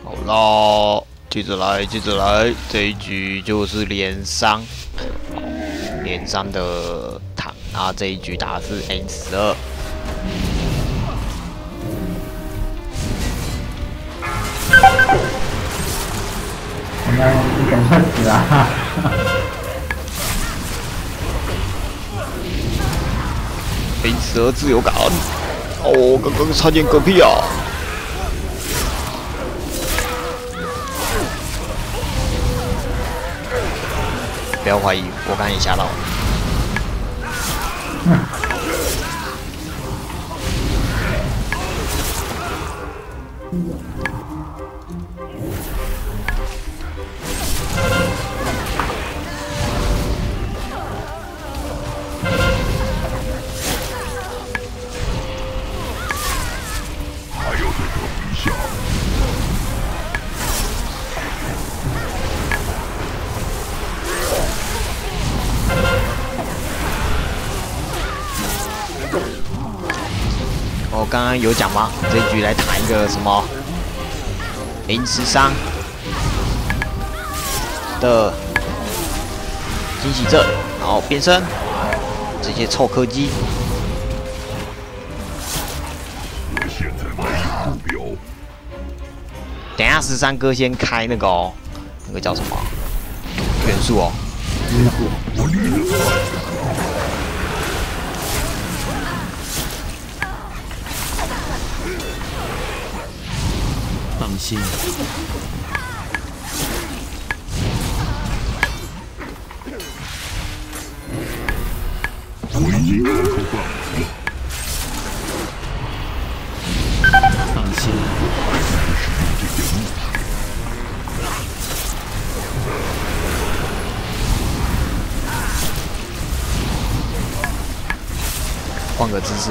好啦，接着来，接着来，这一局就是连伤的塔，然后这一局打的是 N12。 那你赶快死啊 ！N12自由感，哦，刚刚差点嗝屁啊！不要怀疑，我刚也吓到了。我刚刚有讲吗？这一局来谈一个什么N13的惊喜阵，然后变身，这些臭柯基。等一下13哥先开那个哦，那个叫什么元素哦。 放心，我已经掏出棒子。放心， 换个姿势。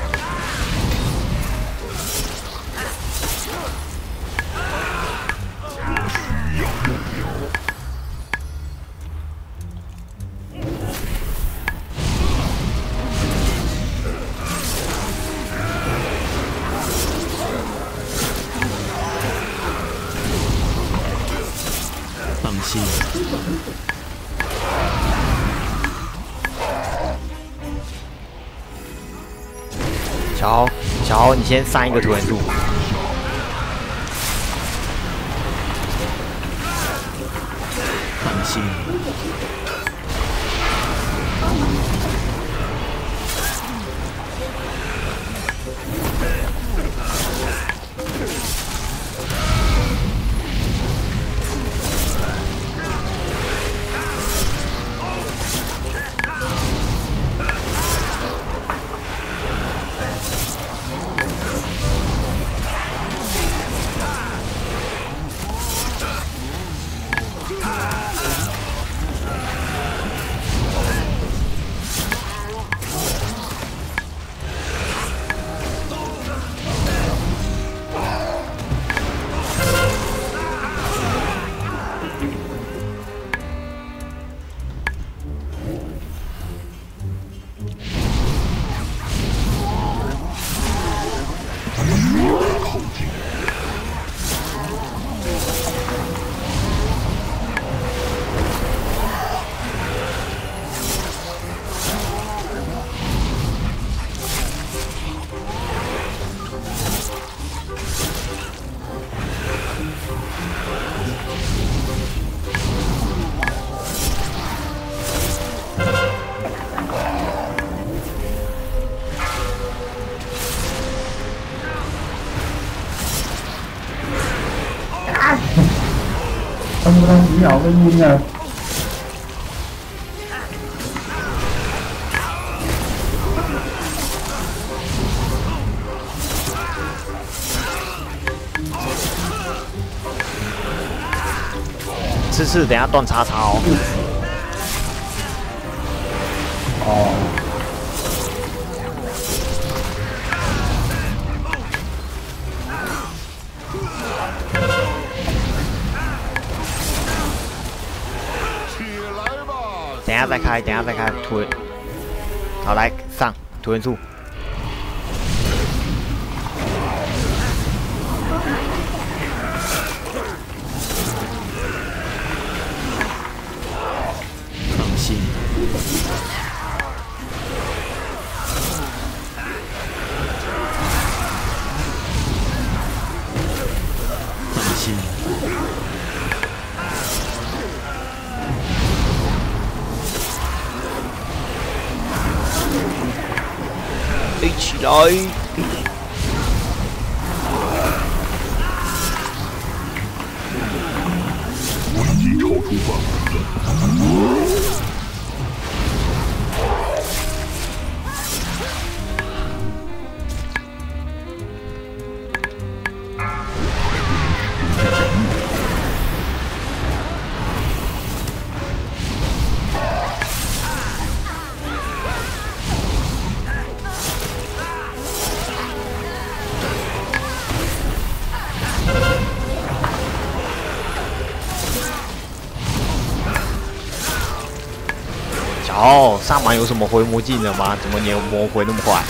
放心， 小豪，你先上一个图文度。 放心。 他们的几秒被晕了。 次等下断叉叉哦。 哦。 等一下再开，等一下再开图文。好，来上图文数。 起来！哦，萨满有什么回魔技能吗？怎么你魔回那么快？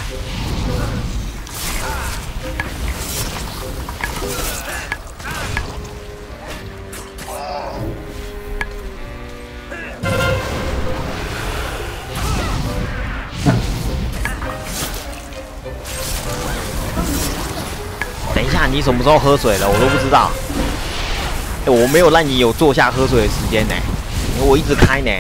等一下，你什么时候喝水了？我都不知道。我没有让你有坐下喝水的时间呢，我一直开呢。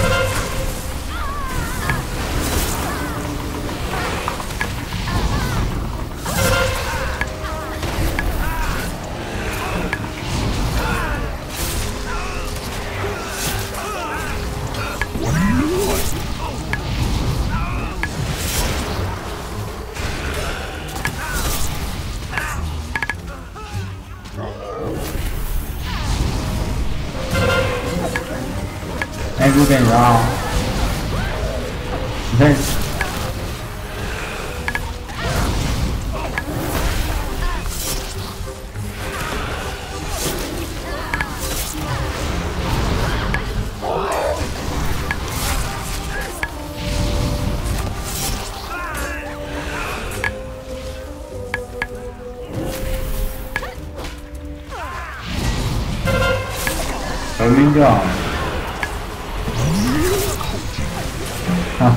哎，路边绕，你看，有命就好。啊！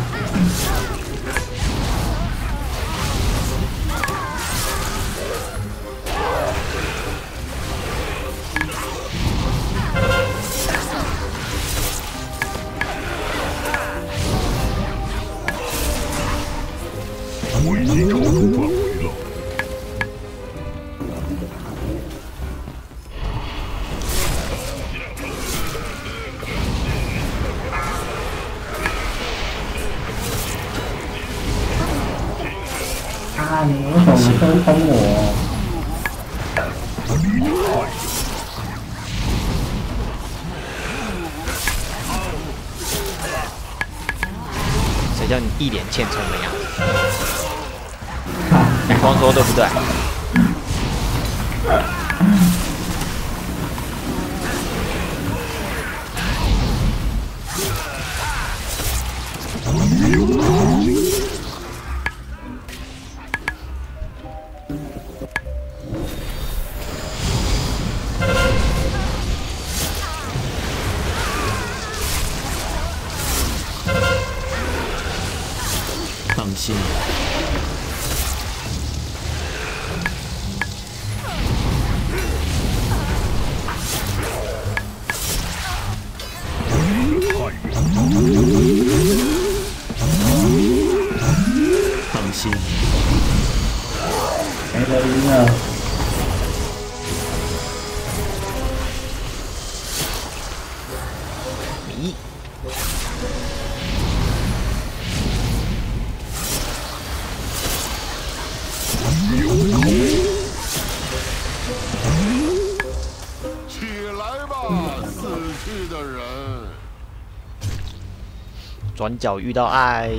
我已经超出范围了。 啊！你为什么先喷我？ 谁叫你一脸欠冲的样子？你光说对不对？ 放心，放心， 没得赢了。 你起来吧，死去的人！ 转角遇到爱。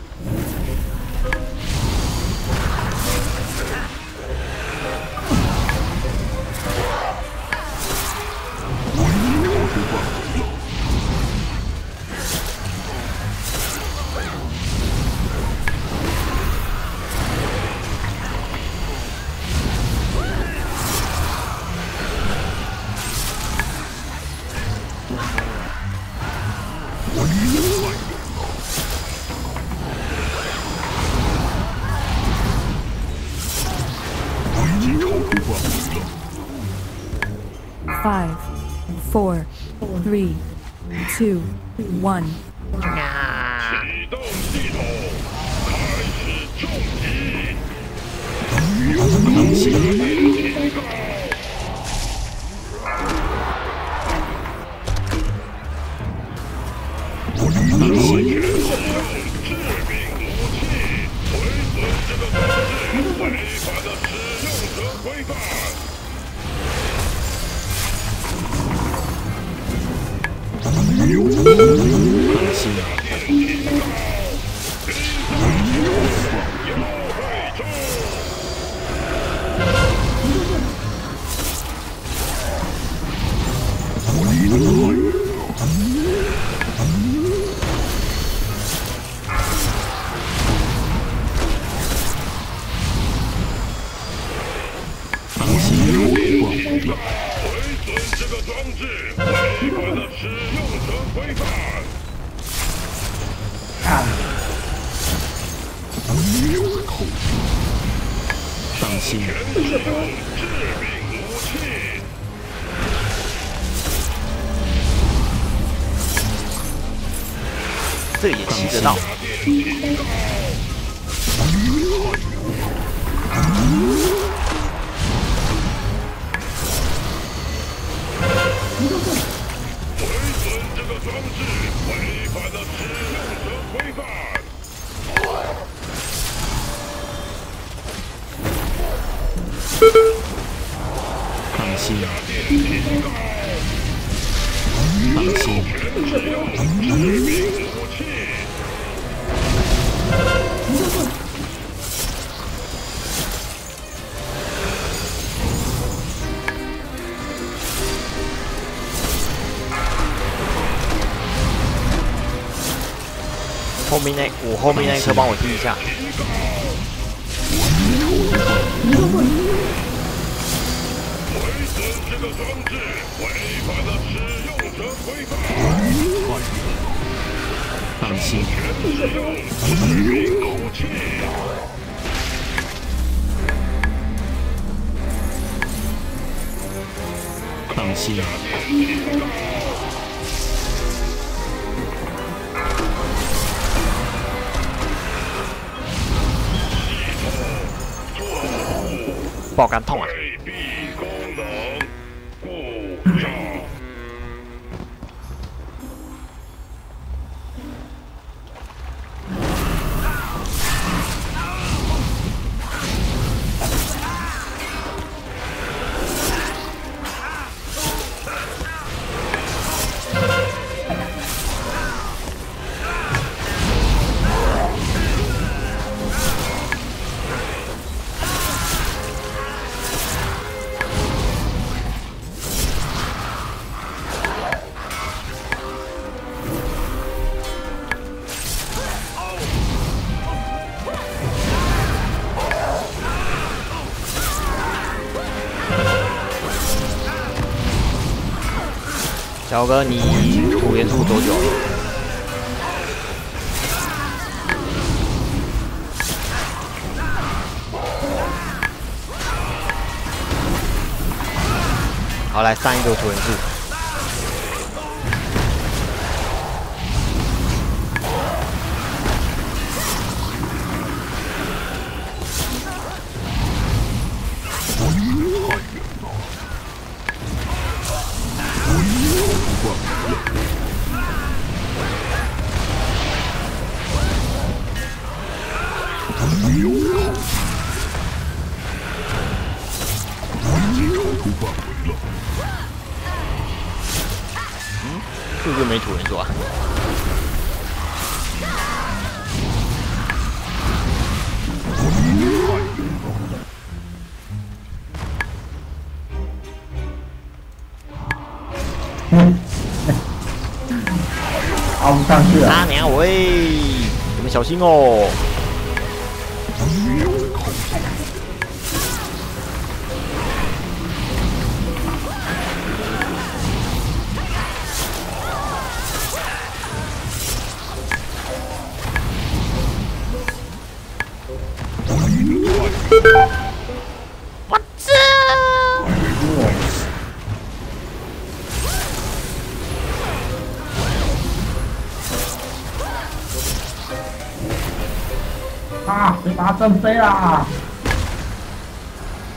5, 4, 3, 2, 1. 启动系统，开始召当心！当心！当心！当心！ 这个也骑得到。 当心！当心！ 我后面那一颗帮我踢一下。 当心！当心！ 爆肝痛啊！小哥，你土元素多久了？好，来上一个土元素。是不是没土元素啊？ 熬不上去了。 啊娘喂！你们小心哦！我操！ 啊！被打震飞啦！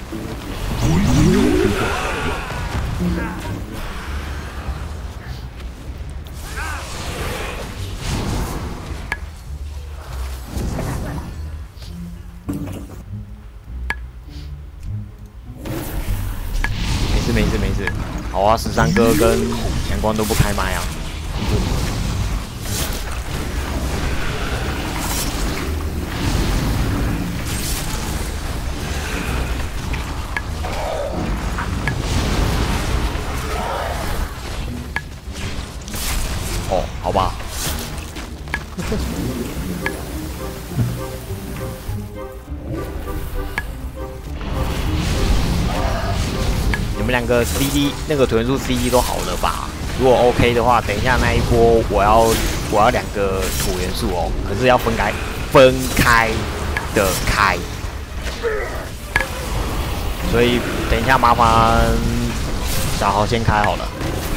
没事，好啊，13哥跟阳光都不开麦啊。哦，好吧。你们两个 CD 那个屯数 CD 都好了吧？如果 OK 的话，等一下那一波我要2个土元素哦，可是要分开的开，所以等一下麻烦小豪先开好了。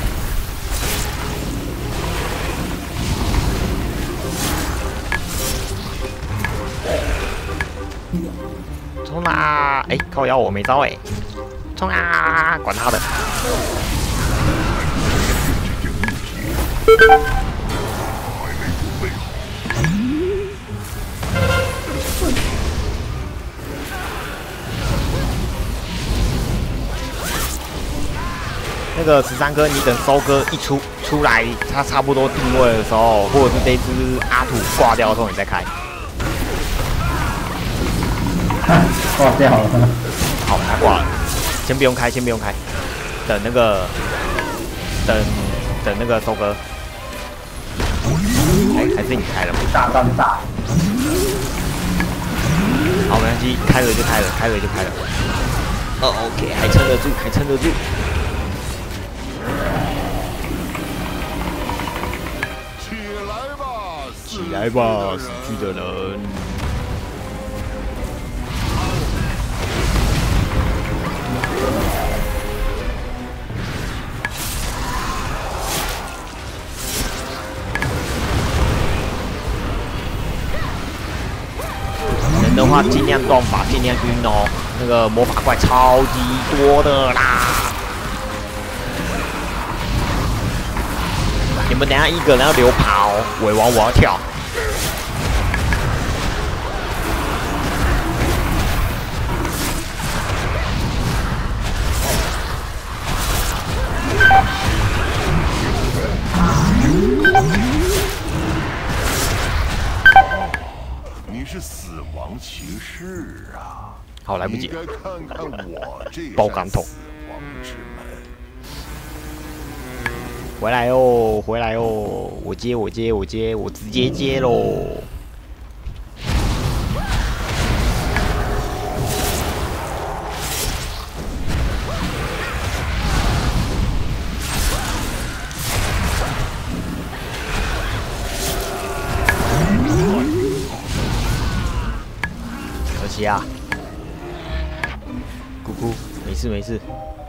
冲啦！哎，靠腰我没招哎。冲啊！管他的。那个13哥，你等收割一出来，他差不多定位的时候，或者是这只阿土挂掉的时候，你再开。 挂掉了。 好，他挂了。先不用开，等那个收割。哎，还是你开了吗？ 大。 好，没关系，开了就开了。OK， 还撑得住。起来吧，死去的人。能的话尽量断法，尽量晕哦。那个魔法怪超级多的啦。你们等一下一个人要留跑，尾王我要跳。 你是死亡骑士啊！ 好，来不及了。 应该看看我这爆感头。 死亡之门。 回来哦，我接，我直接接喽。可惜啊，姑姑，没事。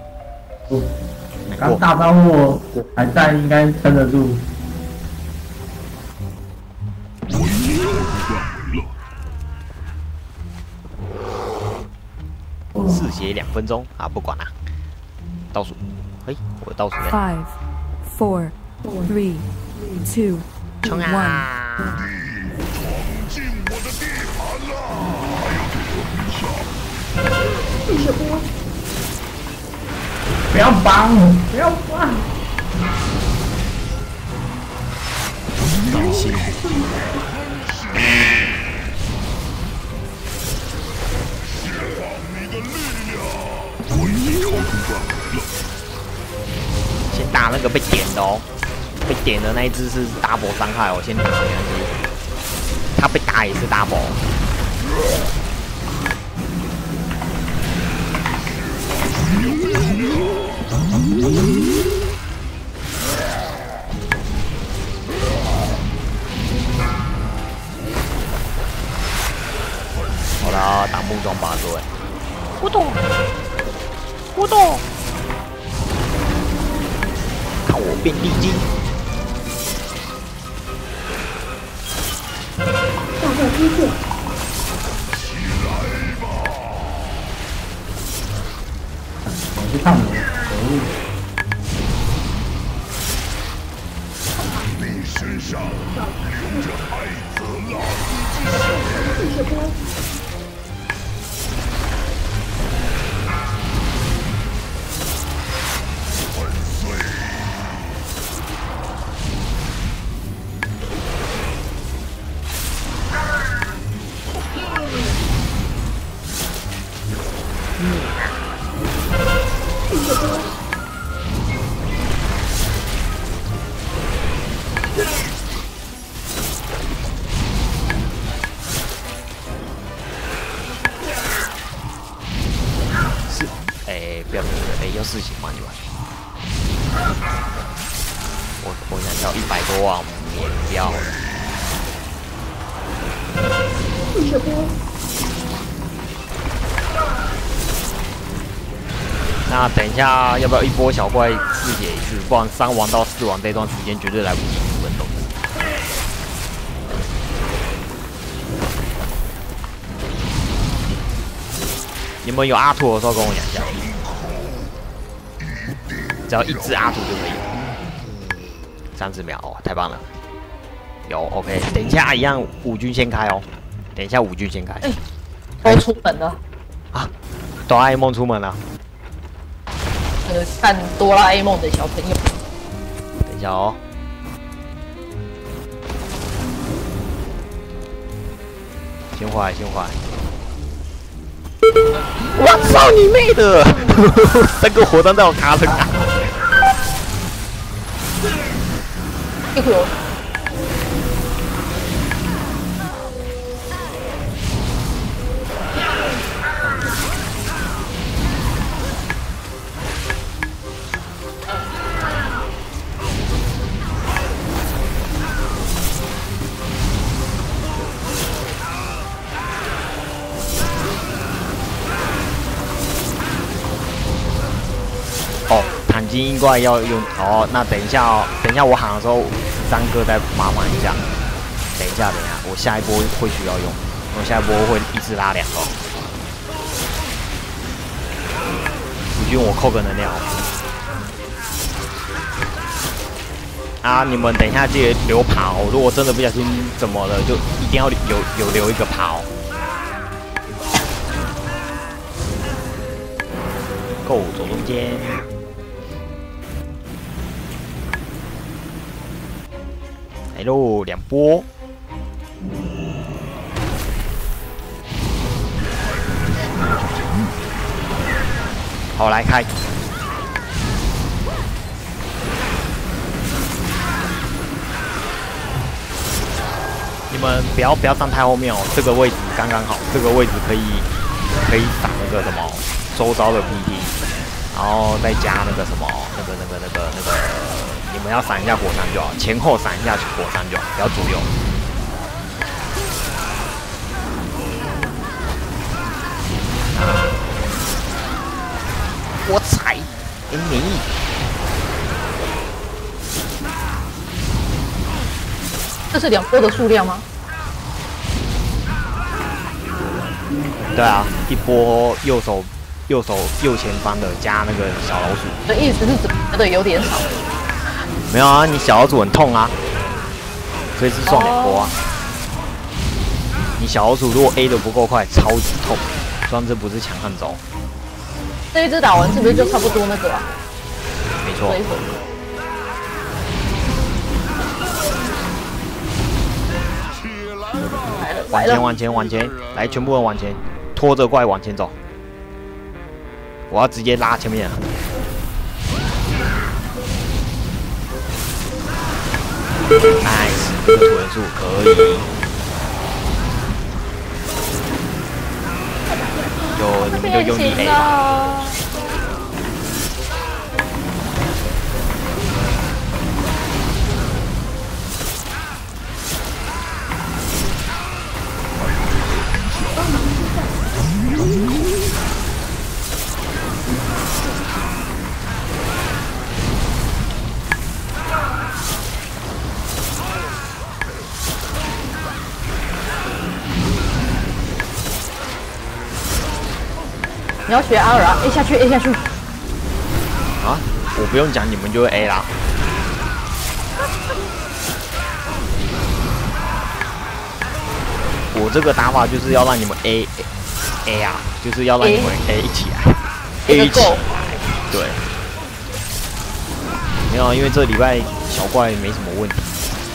刚大招我还在，应该撑得住。 嗜血2分钟啊，不管了，倒数，嘿，我倒数了。 5, 4, 3, 2, 冲 1. 啊！ 进我的地盘了！ 不要绑！ 当心！ 先打那个被点的哦，被点的那一只是 double 伤害哦，先打那只，他被打也是 double。好啦，打木桩拔对，互动，看我变地精。 不上你，可恶！ 你身上流着爱泽拉斯之血。粉碎。 是，不要，要事情吗？你们？我想要100多万免掉了。那等一下要不要一波小怪自解一次？不然3王到4王这段时间绝对来不及5分钟。你们有阿图的时候跟我讲一下，只要1只阿图就可以。30秒哦，太棒了！有 OK， 等一下一样5军先开哦。等一下5军先开。 都出门了啊！哆啦 A 梦出门了。 看哆啦 A 梦的小朋友。 等一下哦。先坏，先坏。我操你妹的！3个火弹在我卡层啊！ 一会儿。 哦，坦金应该要用哦。那等一下哦，等一下我喊的时候，13个再麻烦一下。等一下，我下一波会需要用，我下一波会一直拉2个。5军我扣个能量。啊，你们等一下记得留跑，如果真的不小心怎么了，就一定要有留一个跑。够走中间。来喽，2波。好，来开。你们不要站太后面哦，这个位置刚刚好，这个位置可以打那个什么周遭的 PT， 然后再加那个什么那个，你们要闪一下火山就好，前后闪一下火山就好，不要左右。我踩你！ 这是2波的数量吗？ 对啊，一波右前方的加那个小老鼠。 的意思是觉得有点少。 没有啊，你小老鼠很痛啊，所以是算2波啊。你小老鼠如果 A 的不够快，超级痛。虽然这不是强悍招。 这一只打完是不是就差不多那个啊？ 没错。往前，来，全部人往前，拖着怪往前走。我要直接拉前面。nice， 这个土元素可以。你们就用力 A 吧。 你要学阿尔啊 ，A 下去 ，A 下去。 啊，我不用讲，你们就会 A 啦。我这个打法就是要让你们 A 啊，就是要让你们 A 起来 ，A 起来，对。没有，因为这礼拜小怪没什么问题。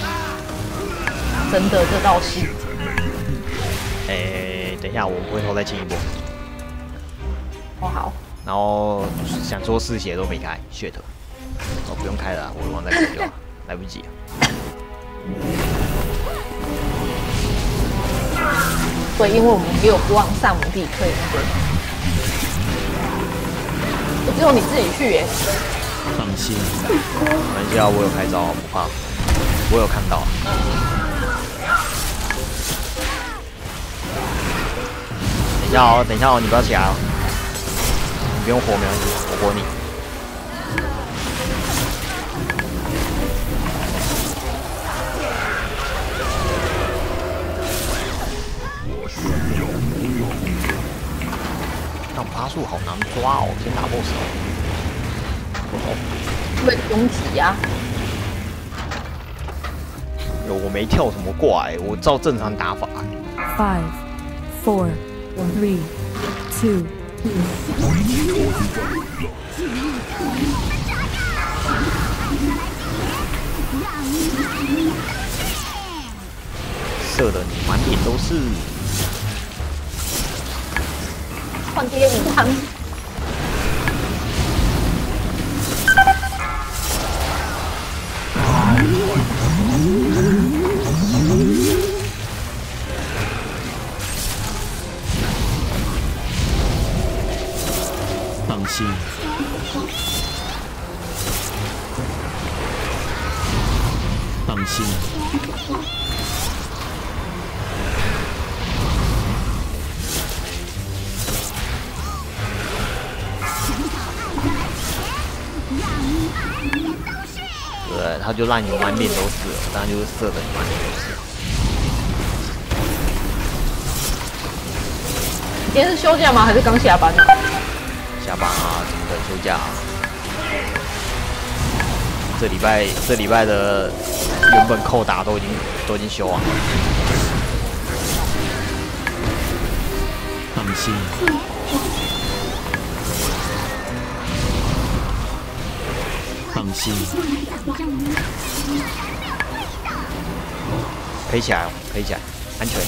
真的，这倒是。 等一下，我回头再清一波。 哦，好。 然后想说嗜血都没开 ，shit。哦，不用开了，我忘再开就好，来不及了。 对，因为我们没有不让萨姆弟可以那个，只有你自己去耶。 放心， 没关系啊，我有开招，不怕，我有看到。等一下哦，等一下哦，你不要起来哦，你不用火，没关系，我火你。但爬树好难抓哦，先打 BOSS 哦。 会拥挤呀。 我没跳什么怪，我照正常打法。 5, 4, 3, 2. 射的你满脸都是。 换爹无汤。 放心，放心， 对，他就让你满脸都是，当然就是射的你满脸都是。 你今天是休假吗？还是刚下班啊？ 下班啊，怎么可能休假啊？这礼拜的原本扣打都已经休啊。 放心，放心， 飞起来哦，飞起来，安全。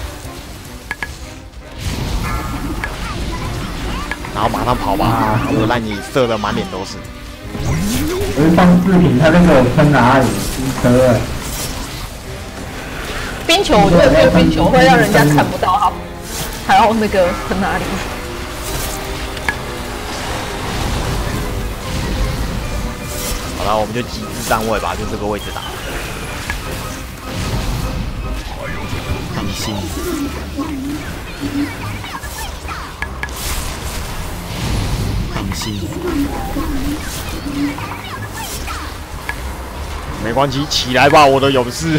然后马上跑吧，我让你射的满脸都是。 我是放视频，他那个喷哪里？机车哎。 冰球，我觉得没有冰球会让人家看不到他，还要那个喷哪里？ 好了，我们就极致站位吧，就这个位置打。 放心，放心， 没关系，起来吧，我的勇士。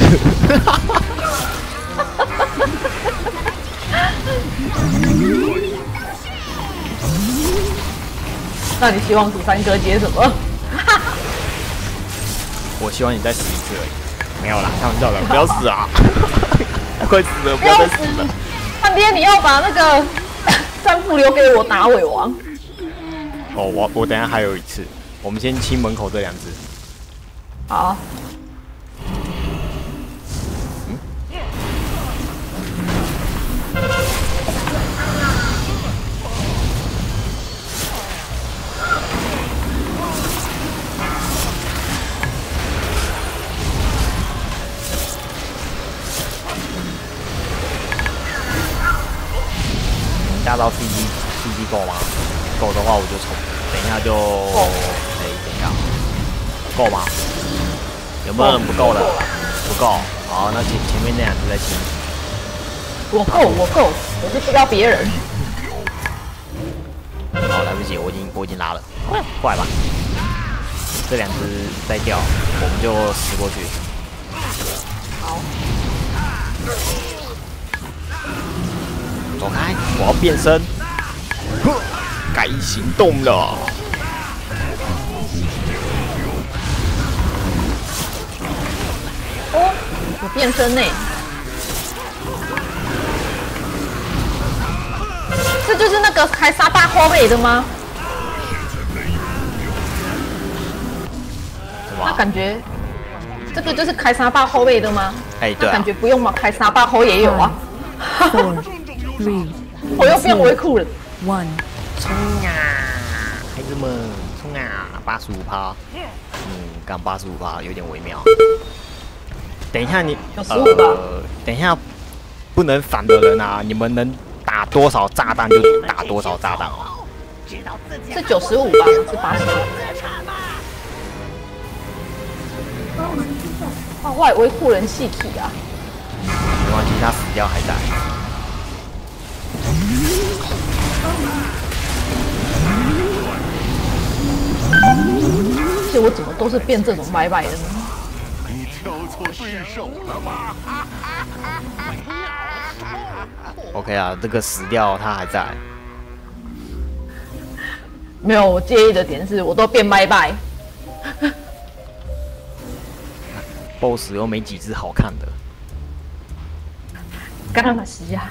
那你希望主三哥接什么？ 我希望你再死一次而已。没有啦，开玩笑的，不要死啊！快死了，不要再死了。 汉爹，你要把那个战斧留给我打尾王。 哦，我等一下还有一次，我们先清门口这两只。 好。 加到 CD 够吗？够的话我就冲，等一下就，等一下，够吗？有没有人不够的？不够，好，那前面那两只再清。 我够，我是不要别人。 好，来不及，我已经拉了，过来吧。这两只再掉，我们就死过去。 好。 走开！我要变身，该行动了。 有变身呢。这就是那个开沙大后背的吗？那感觉这个就是开沙大后背的吗？ 哎，对啊感，觉不用嘛，开沙大后也有啊。 4, 3, 我又变微酷了。 1. 冲啊，孩子们，冲啊！85%，刚85%有点微妙。等一下你 95% 等一下不能反的人啊，你们能打多少炸弹就打多少炸弹啊！ 是95吧？是85。哇，外微酷人细体啊！ 没关系，他死掉还在。 而且我怎么都是变这种白白的呢？ 你挑错对手了吧？ OK 啊，这个死掉他还在。 没有，我介意的点是我都变拜拜。 BOSS 又没几只好看的。 干他妈西呀！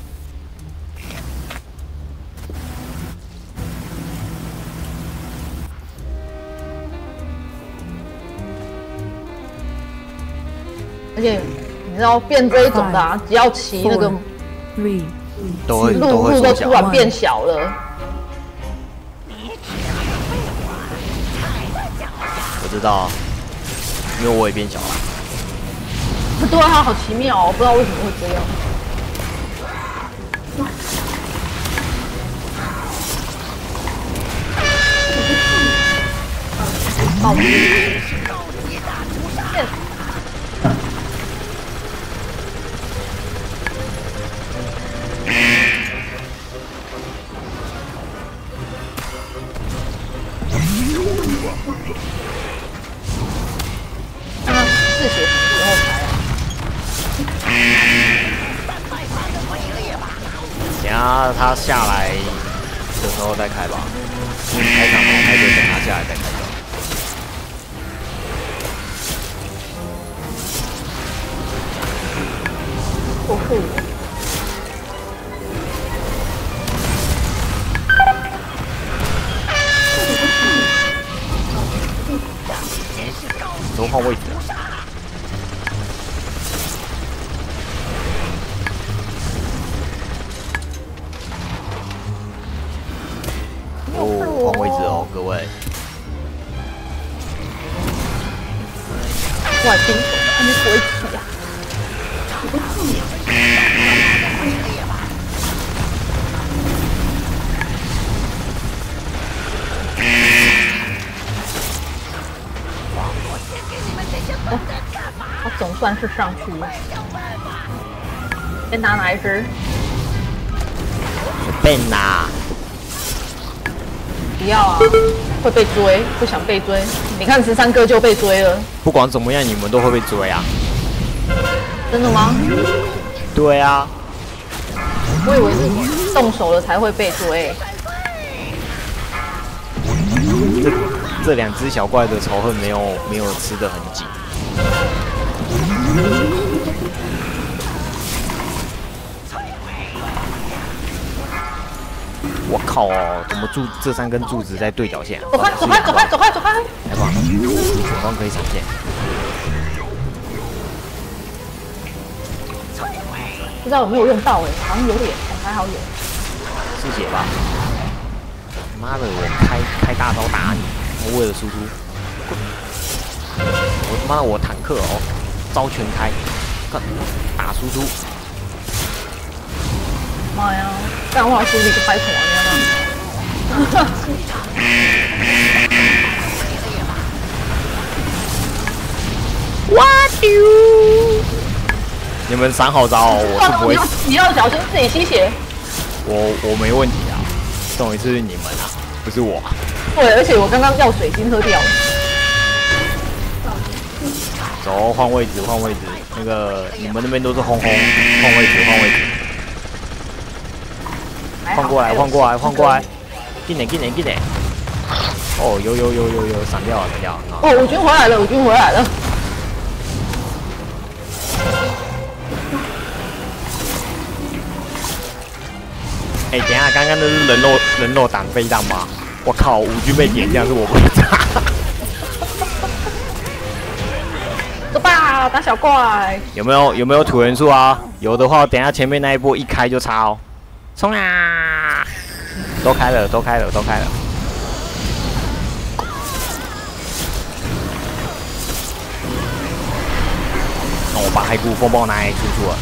而且你知道变这一种的、啊，只要骑那个 3, 都会路都缩小突。然变小了。 我知道，因为我也变小了。 对啊，好奇妙哦，我不知道为什么会这样。爆看看嗜血什么时候开啊？ 等下他下来的时候再开吧。开场没开就等他下来再开吧。 多酷！ 都换位置了。哦，换位置哦，各位。 外宾手还没回去啊！我总算是上去了。先拿哪一只？ 被拿。 不要啊！会被追，不想被追。你看13哥就被追了， 不管怎么样，你们都会被追啊。 真的吗？ 对啊。 我以为是动手了才会被追。 这两只小怪的仇恨没有吃得很紧。我靠哦！怎么这3根柱子在对角线？ 走开，走开，走开，走开，走开！ 太棒了，闪光可以闪现。 不知道有没有用到好像有点，还好有。 是血吧？妈的，我开大招打你，我为了输出。我他妈我坦克哦，招全开，看打输出。 妈呀！干话输你个拍头啊！ 哇丢！你们闪好招哦，我是不会。 你要小心自己吸血。 我没问题啊，重点是你们啊，不是我。 对，而且我刚刚药水晶喝掉了。 走，换位置，换位置。那个你们那边都是轰轰，换位置，换位置。换过来，换过来，换过来。进来，进来，进来。哦，有，闪掉了，闪掉了。 哦，我军回来了，我军回来了。 哎、等一下，刚刚那是人肉挡飞弹吗？我靠，五军被点，这样是我不炸。 走吧，打小怪。 有没有土元素啊？有的话，等一下前面那一波一开就插哦。冲啊！都开了。那我把骸骨风暴拿来出了。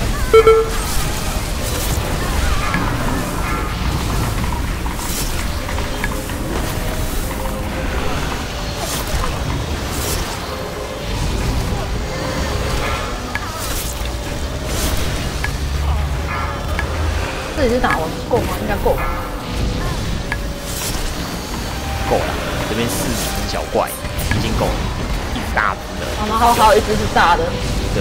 这里是打完够吗？应该够吧。 够了，这边4只小怪已经够了，一只大只的。 然后还有一只是大的。 对。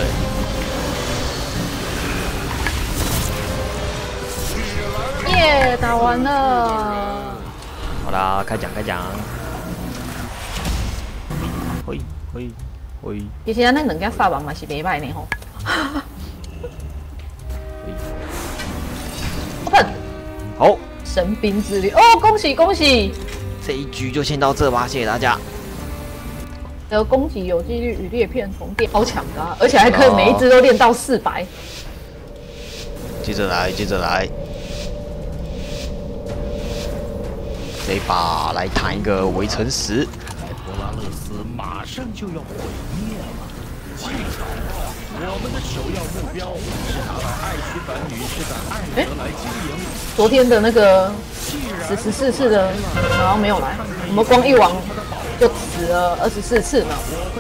耶，打完了。 好啦，开奖。喂。 其实咱那两家撒网嘛是袂歹呢吼。Open。 好。 神兵之旅哦，恭喜！ 这一局就先到这吧，谢谢大家。 得攻击有几率与裂片重叠，好强的、啊，而且还可以每一只都练到400。 接着来，这一把来弹一个围城石。 凯波拉勒斯马上就要毁灭了，记住，我们的首要目标是拿到艾希凡女士的艾德来经营。 昨天的那个14次的，然后没有来，我们光一网就死了24次呢。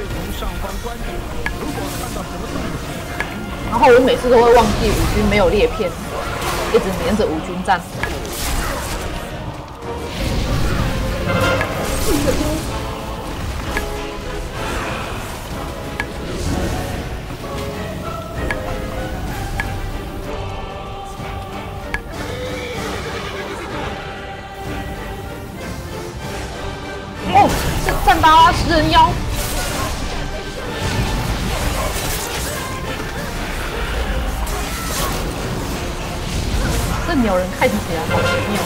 然后我每次都会忘记五军没有裂片，一直黏着五军战。哦，是赞达拉食人妖。这鸟人看起来好奇妙。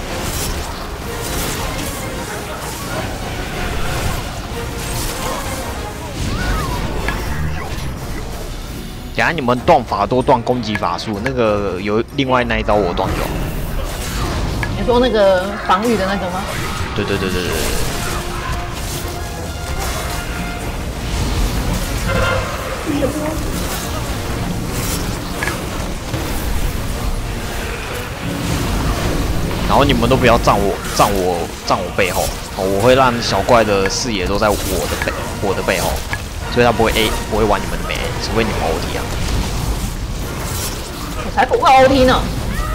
等下你们断法都断攻击法术，那个有另外那一招我断就好。 你说那个防御的那个吗？ 对。然后你们都不要站我背后，我会让小怪的视野都在我的背后，所以他不会玩你们的眉，除非你们 OT 啊。 我才不会 OT 呢。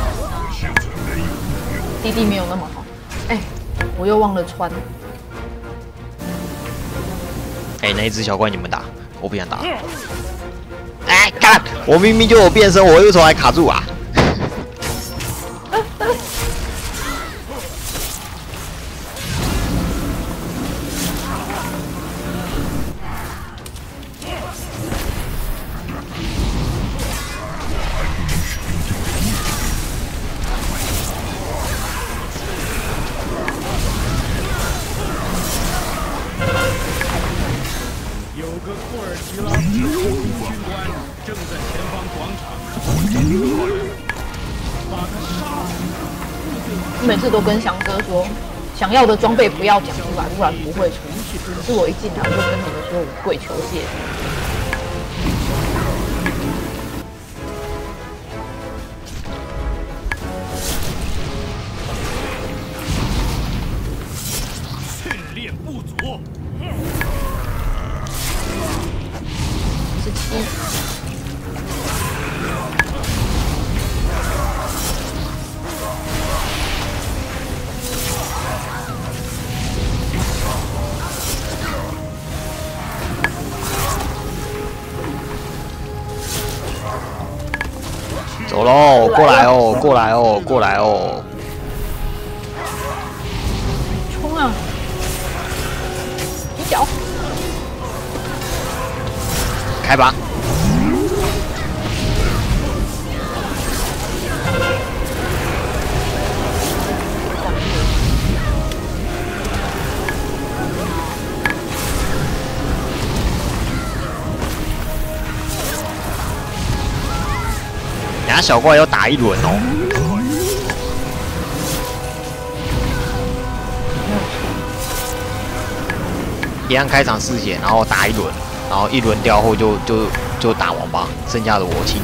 弟弟没有那么好。哎，我又忘了穿。 哎，那一只小怪你们打，我不想打。哎，干！我明明就有变身，我为什么还卡住啊？ 有个库尔奇拉斯空军军官正在前方广场，把他杀死。 我每次都跟翔哥说，想要的装备不要讲出来，不然不会出去。可是我一进来我就跟你们说，我跪求谢。 训练不足。 17。 走喽，过来哦！ 冲啊！一脚。 开吧。 下小怪要打一轮哦。一样开场4血，然后打一轮，然后1轮掉后就打完吧，剩下的我清。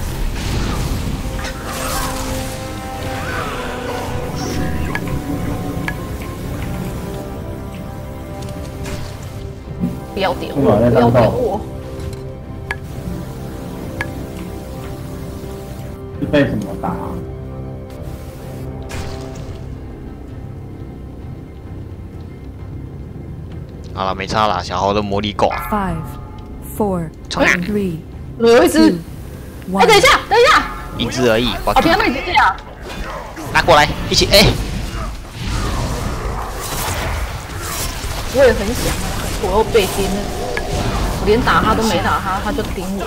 不要点我，不要点我。 是被什么打、啊？ 好了，没差了，小豪的魔力够。 5, 4, 3, 有一只。哎，等一下，等一下。 1只而已。 哦，不要那只啊！ 拿过来，一起 A。 我也很想，我又被盯了，我连打他都没打他，他就盯我。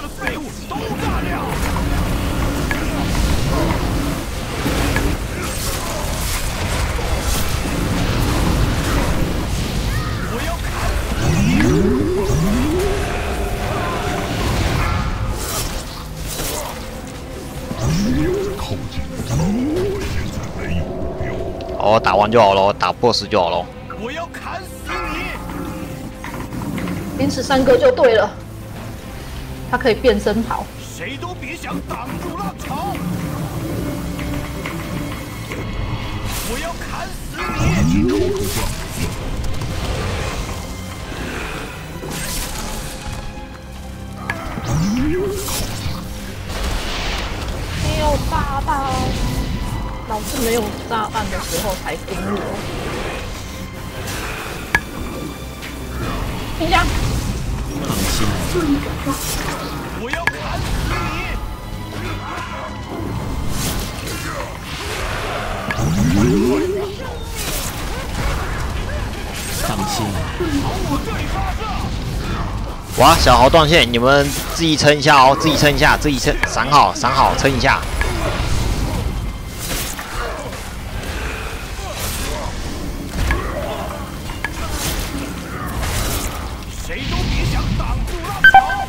哦，打完就好咯，打 BOSS 就好咯。 我要砍死你！ 天使3哥就对了，他可以变身跑。 谁都别想挡住浪潮！我要砍死你！ 没有炸弹，老是没有炸弹的时候才盯我。冰箱。 放心， 我要砍死你！ 放心， 哇，小豪断线，你们自己撑一下哦，自己撑一下，自己撑，闪好，闪好，撑一下。 谁都别想挡住浪潮！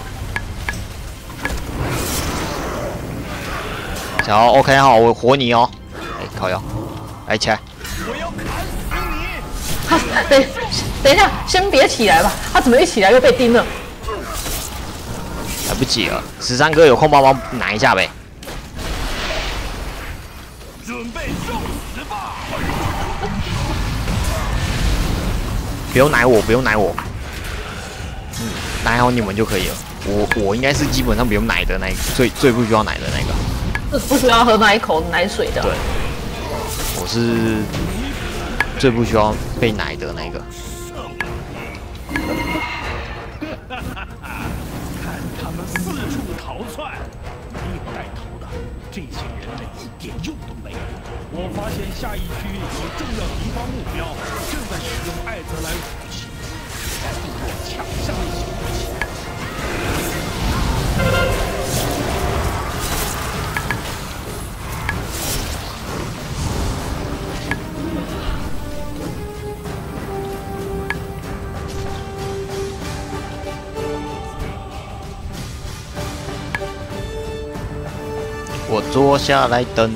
小豪 OK 好，我活你哦。哎，靠腰，来起来。 我要砍死你！ 他等一下，先别起来吧，他怎么一起来又被盯了？ 来不及了，13哥有空帮忙拿一下呗。 准备受死吧！ 不用奶我，不用奶我。奶好你们就可以了。我应该是基本上不用奶的那个，最不需要奶的那个。 不需要喝那一口奶水的。 对，我是最不需要被奶的那个。 看他们四处逃窜，没有带头的，这些人类一点用都没有。我发现下一区有重要敌方目标正在使用艾泽莱武器，部落抢下了武器。 我坐下来等。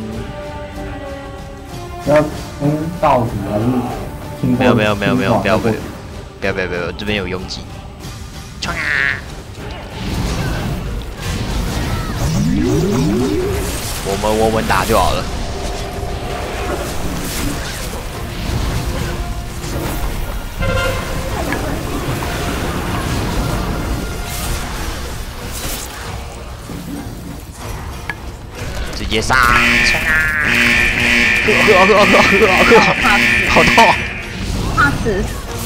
要冲到底还是经过？ 没有，不要，这边有拥挤。冲啊！我们打就好了。直接上！冲啊！喝，好痛！ 怕死！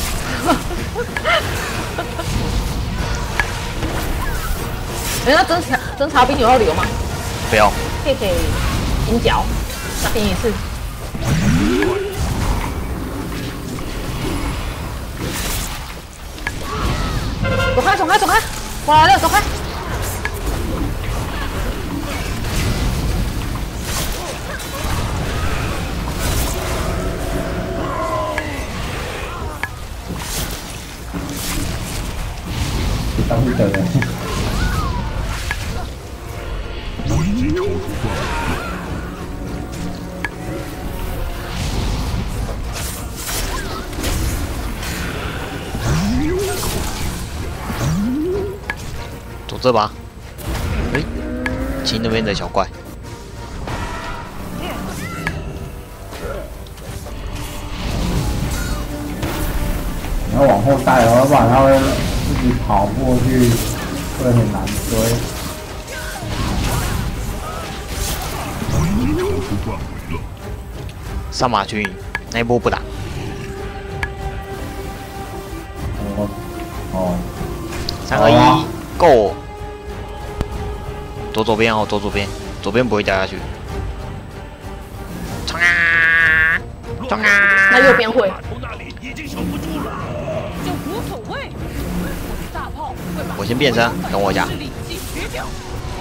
哎，那侦察兵有要留吗？ 不要。 可以金角，再拼一次。走开！我来了，走开！ 当不得了。 我已经抽出这吧。哎，清那边的小怪。 你要往后带，要不然他会自己跑过去，会很难追。 上马群那一波不打。 哦。 3、2、1 ，Go！ 左边哦，左边，左边不会掉下去。冲啊！冲啊！ 那右边会。 那里已经守不住了。 就无所谓，我的大炮会把我先变身，等我一下。 势力击决掉。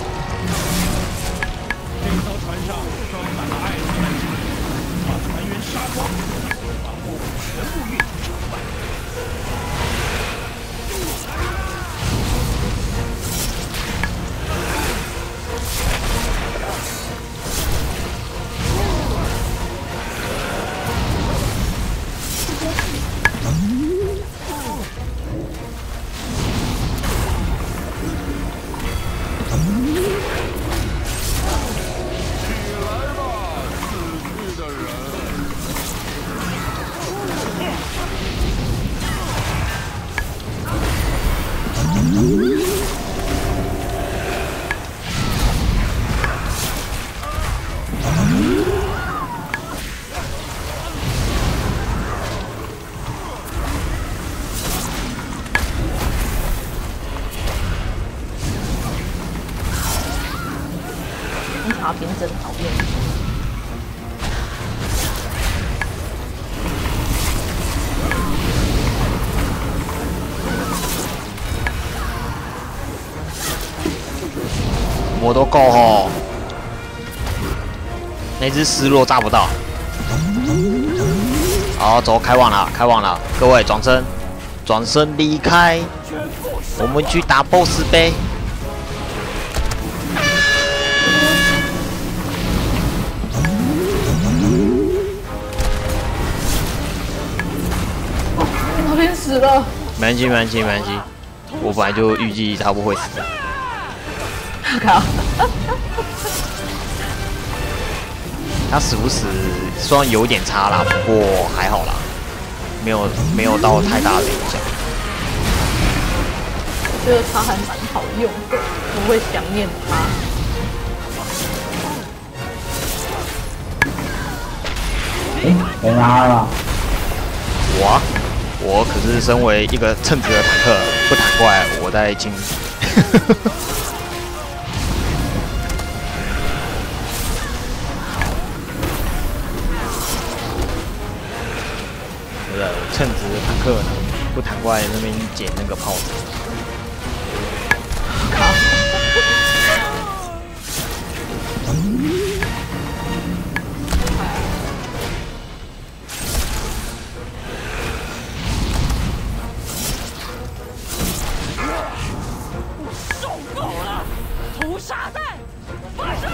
这艘船上装满了艾特曼军，把船员杀光，把货物全部运出城外。 茶边真讨厌。 我都够吼，那只失落炸不到。好，走，开网了，开网了，各位转身，转身离开，我们去打 BOSS 杯。 那边死了。 没关系，没关系，没关系。我本来就预计他不会死的。 靠！ 他死不死虽然有点差啦，不过还好啦，没有到太大的影响。 我觉得他还蛮好用的，我会想念他。 谁拿了？ 我可是身为一个称职的坦克，不坦怪我在清。对的，称职的坦克呢，不坦怪那边捡那个炮子。 屠杀弹，发射！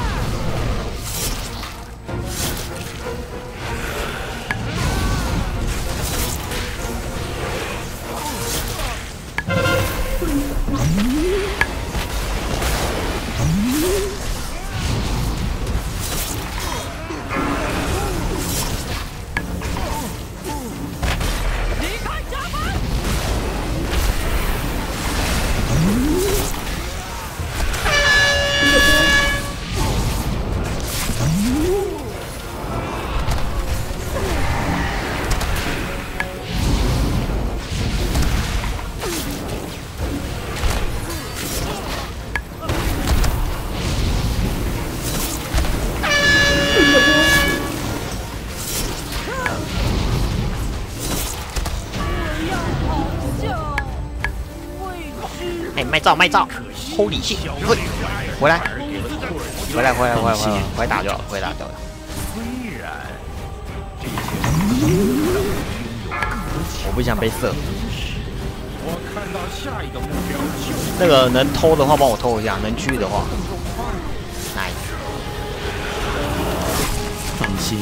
离开甲板！ 哎，卖照卖照，Holy shit！回来，回来打就好，回来打就好。 虽然这些我不想被射。 我看到下一个目标就那个能偷的话，帮我偷一下；能去的话，来。 放心，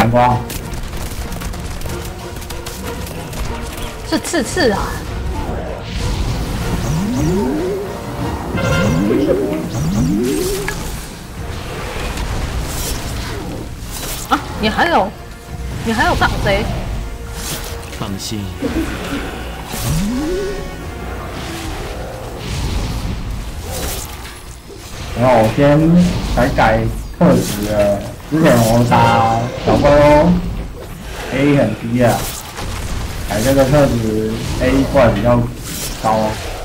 蓝光， 是刺刺啊！啊，你还有上谁？ 放心， 然后我先改特质了。之前我打小怪哦 ，A 很低啊，改这个特质 A 怪比较高。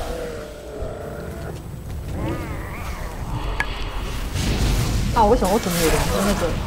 啊，为什么我怎么有2个那个？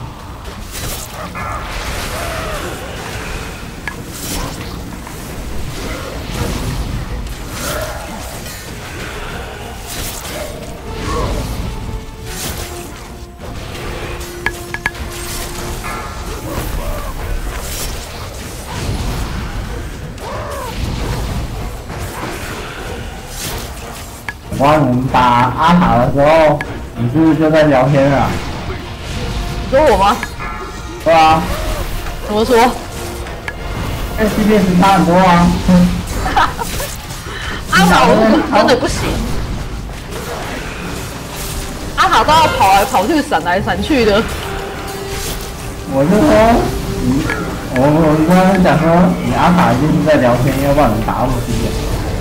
我们打阿塔的时候，你是不是就在聊天啊？ 你说我吗？ 对啊， 怎么说？ 跟 CPS 差很多啊。 阿塔我真的不行，阿塔都要跑来跑去、闪来闪去的。 我就说，我刚刚讲说，你阿塔一定是在聊天，要不然你打不低的。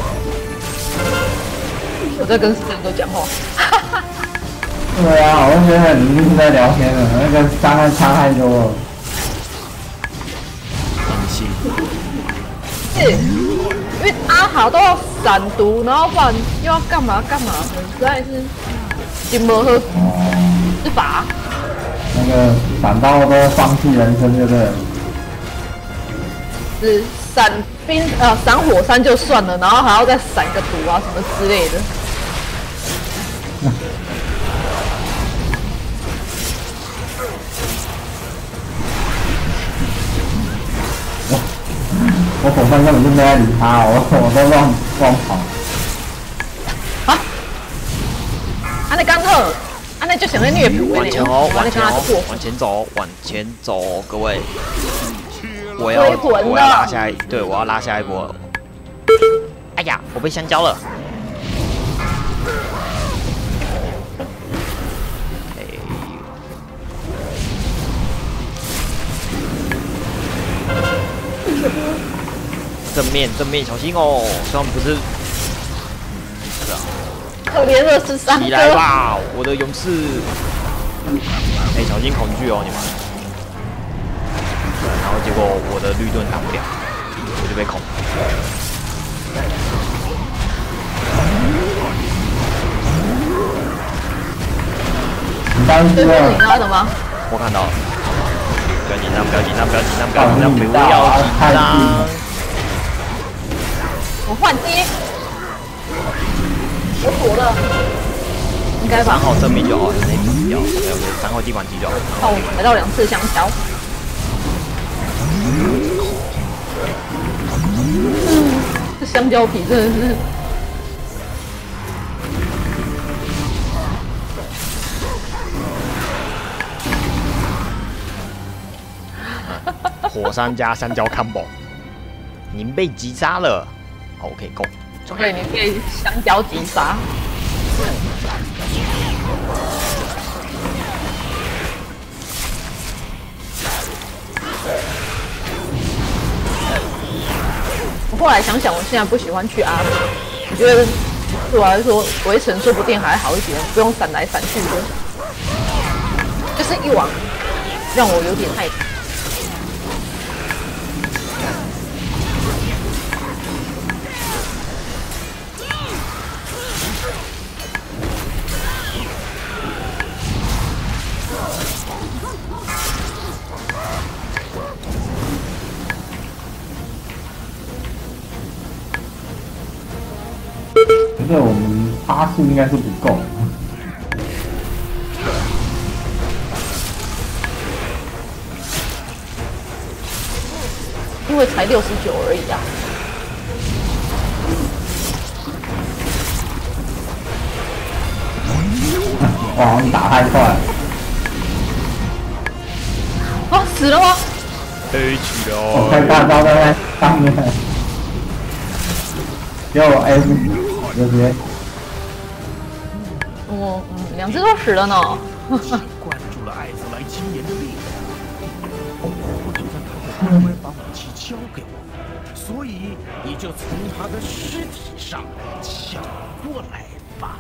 我在跟4个讲话。 对啊，我就觉得你一定是在聊天的，那个伤害差太多了。 放心， 是，因为阿塔都要闪毒，然后不然又要干嘛干嘛的，实在是筋膜和是法。 那个闪到都放弃人生，对不对？ 是闪火山就算了，然后还要再闪个毒啊什么之类的。 我手上根本就没在理他，我都乱跑。 啊！安尼刚好，安尼就想要虐普的往前哦，往前看他过哦，往前走，往前走，各位，我要拉下一，对，我要拉下一波。哎呀，我被香蕉了。正面小心哦，虽然不是，是啊， 可怜的是3个。 起来吧，我的勇士！哎，小心恐惧哦，你们。然后结果我的绿盾挡不了，我就被恐。 你当时这是你拉的吗？ 我看到了。不要紧张，不要紧张，不要紧张，不要紧张，不要紧张。 我换接，我躲了，应该吧 3？号正面就好，那一只掉，3号地板机就好。 看我买到2次香蕉。这香蕉皮真的是。 火山加香蕉 combo， 您被击杀了。好，我可以攻。 对，你可以香蕉击杀。我后来想想，我现在不喜欢去阿塔，我觉得对我来说，围城说不定还好一点，不用闪来闪去的。就是一网让我有点害怕。 可是我们8数应该是不够。 因为才69而已啊。 哇，你打太快了。 啊，死了吗？ H 我看大招在上面，结果 A 直接我2只都死了呢。 灌注了艾泽莱青年的力量。我打算他会乖乖把武器交给我，所以你就从他的尸体上抢过来吧。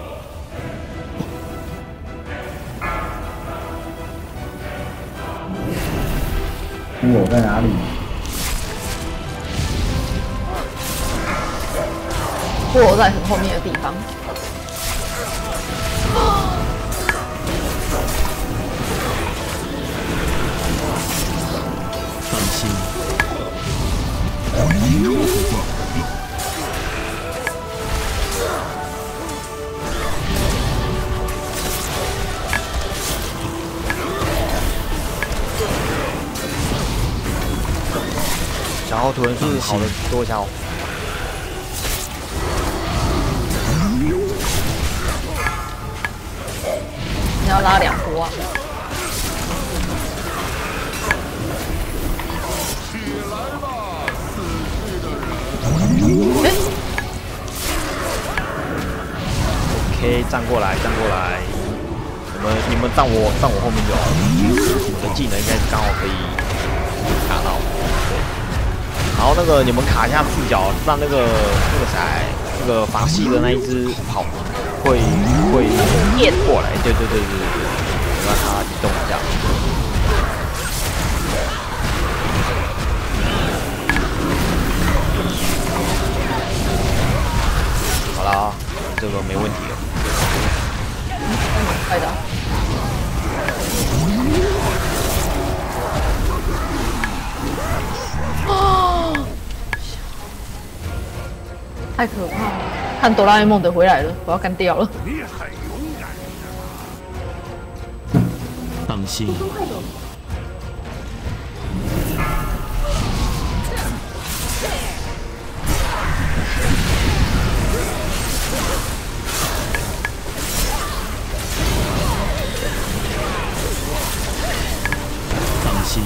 我在哪里？ 我在很后面的地方。 放心， 小号突然是好的多小。 你要拉2波啊！ OK， 站过来，站过来。你们站我后面就好。我的技能应该是刚好可以卡到。然后你们卡一下视角，让那个法系的那一只跑会过来。对，让它移动一下。好啦，这个没问题了。 快的。哦，太可怕了！看哆啦 A 梦的回来了，我要干掉了。 你很勇敢。 放心，放心。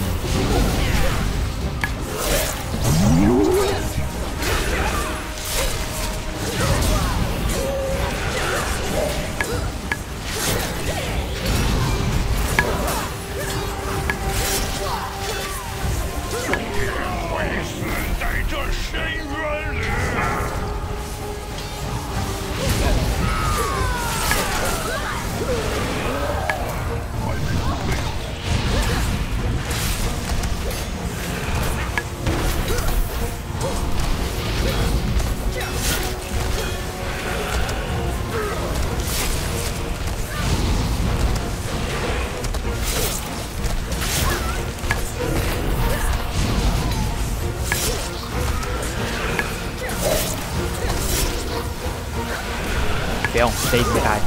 不用，这一支开，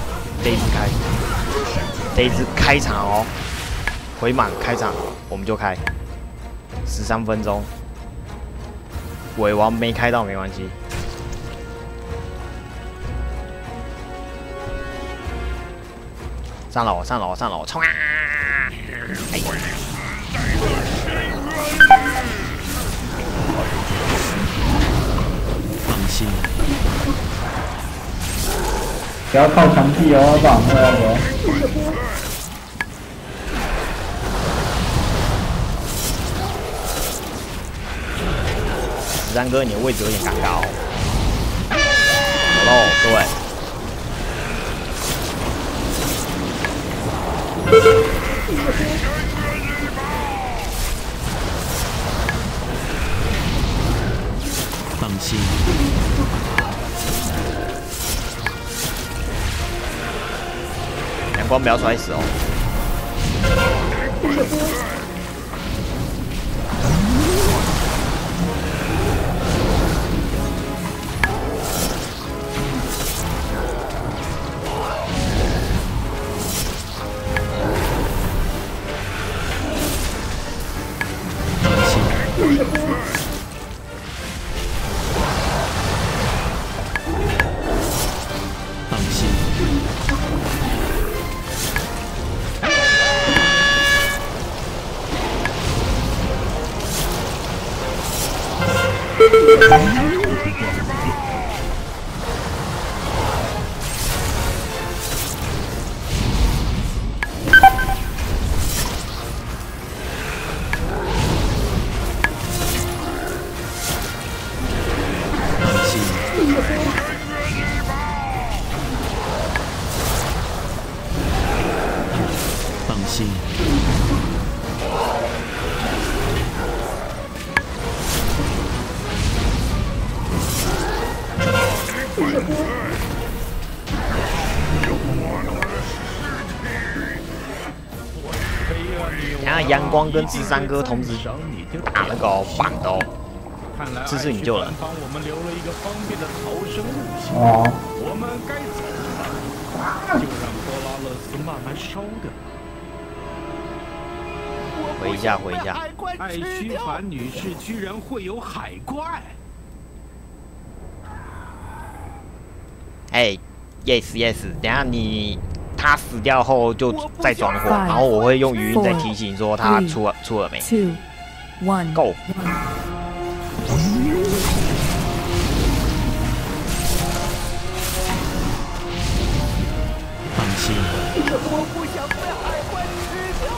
这一支开场哦，回满开场我们就开，13分钟，尾王没开到没关系。上楼，冲啊！哎， 放心， 不要靠墙壁哦，不然会要不？ 13哥，你的位置有点尴尬哦。好喽，各位。 放心， 阳光不要摔死哦。 放心， 等下阳光跟智三哥同时打那个板的哦，这是你救了。 帮我们留了一个方便的逃生路线。 哦， 我们该走了，就让多拉勒斯慢慢烧掉。 回一下，回一下。 艾虚凡女士居然会有海怪！ 哎 ，yes yes， 等下他死掉后就再转火，然后我会用语音再提醒说他出了没。 2, 1, Go。 放心， 我不想被海怪吃掉。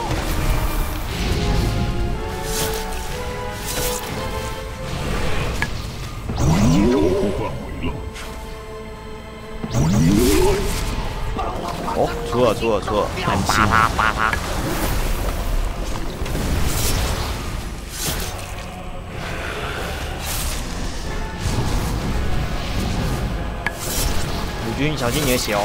哦，出了，扒他。鲁军，小心你的血哦。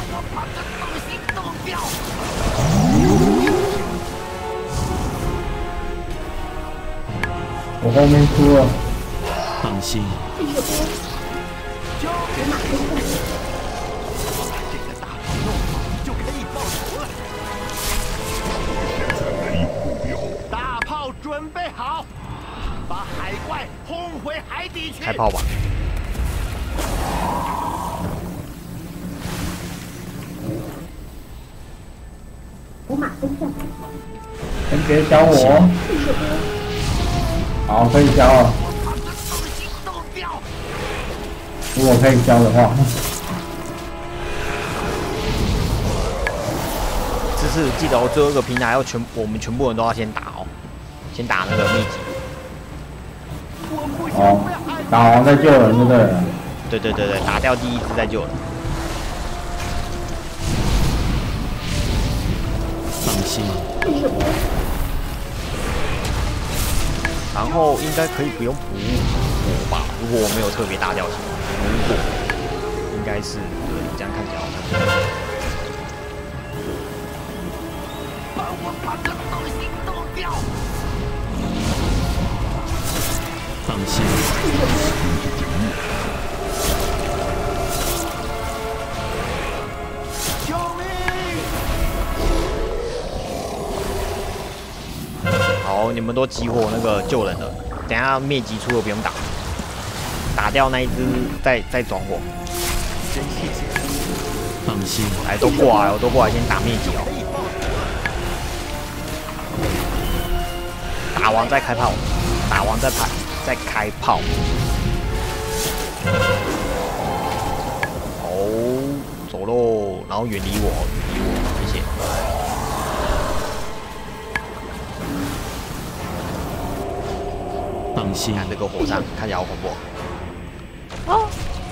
我后面出了。 放心， 大炮准备好，把海怪轰回海底去。 开炮吧。 我马上下。 先别教我。好，可以教了。如果可以教的话。 这次记得哦，最后一个平台我们全部人都要先打哦，先打那个秘籍。 哦，打完再救人就对了。 对，打掉第一只再救人。 放心， 然后应该可以不用补火吧？如果我没有特别大掉血，如果应该是对，这样看起来好像是。 帮我把这东西弄掉！ 放心， 救命！ 好，你们都集火那个救人了，等一下灭级出了不用打，打掉那一只再转火。 放心， 来，都过来，都过来，先打灭级哦。打完再开炮，打完再开炮。好，走喽，然后远离我，谢谢。 放心， 看这个火山，看起来好恐怖。 哦，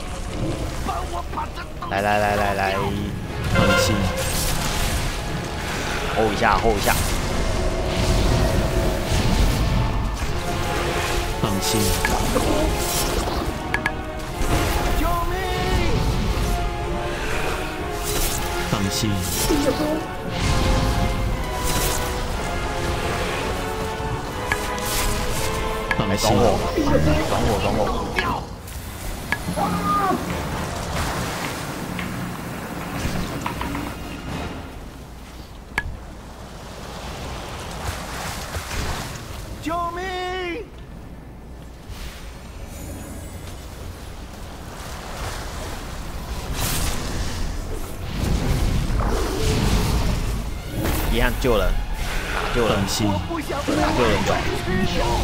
来， 放心， hold 一下， 放心， 救命！ 放心，放心， 转火。 救命！ 一样救人，打救人， 放心， 打救人就好。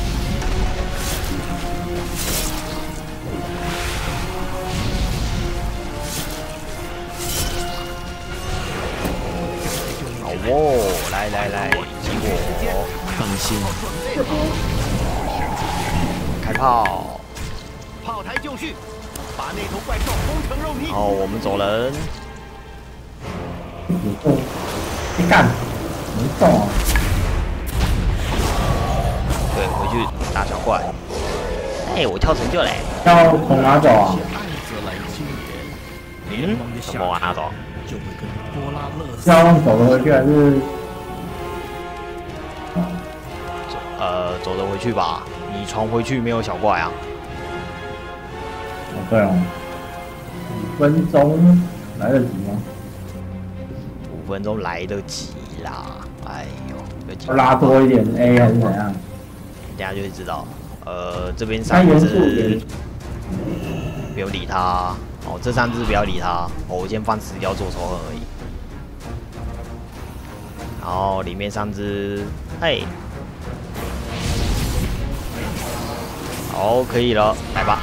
好哦，来，集火， 放心， 开炮。 炮台就绪，把那头怪兽轰成肉泥。 好，我们走人。 你干，没中啊！ 对，回去打小怪。哎，我跳成就嘞。 要从哪走啊？ 爱泽来救援， 联盟的下什么啊，拿走？ 就会跟波拉勒斯是要用走的回去还是？ 走得回去吧。你传回去没有小怪啊？ 哦，对哦，5分钟来得及吗？ 5分钟来得及啦！哎呦，有几要拉多一点 A 还是怎样？ 等下就会知道。这边三 3 元素也只不用理它。哦，这3只不要理它。哦，我先放死掉做仇恨而已。然后里面3只，嘿，好，可以了，来吧。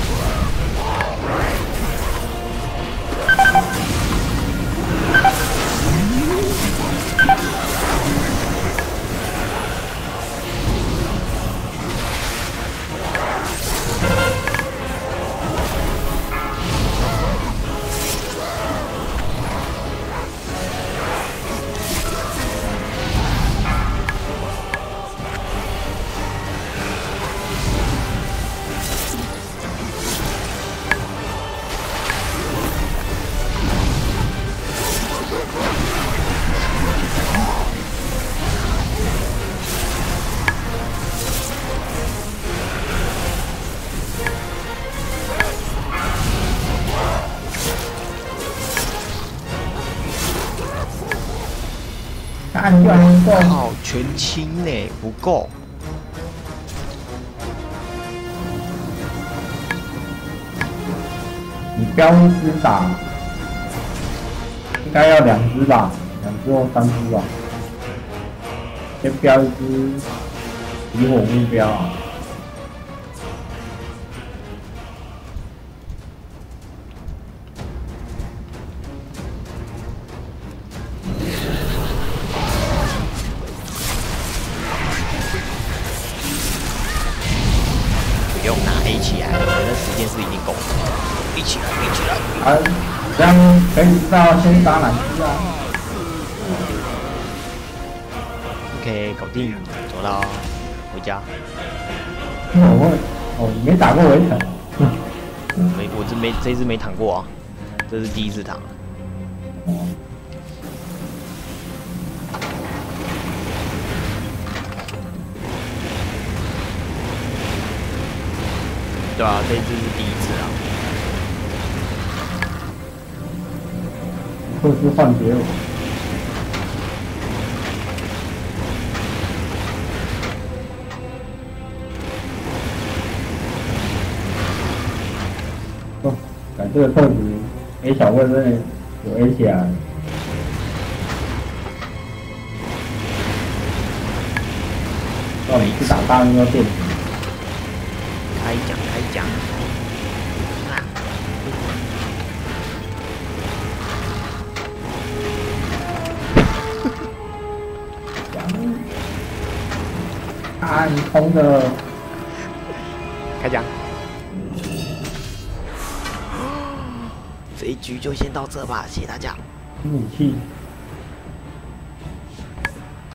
看居然够， 靠，全清呢，不够。 你标1只打，应该要2只吧，2只或3只吧。先标1只敌火目标啊。 不用拿 A 起来，我觉得时间是已经够了。一起来，一起来。 啊，这样可以知道先打哪只啊？ OK， 搞定，走啦，回家。 你没打过围城？ 我这只没躺过啊，这是第1次躺。对啊，这一只是第1次啊。 或是换别我。哦，改这个特质 ，A 小怪真的有 A 起来。到底是打大运要变？ 开讲，开讲。 啊，你空的。 开讲。这一局就先到这吧，谢谢大家。 武器。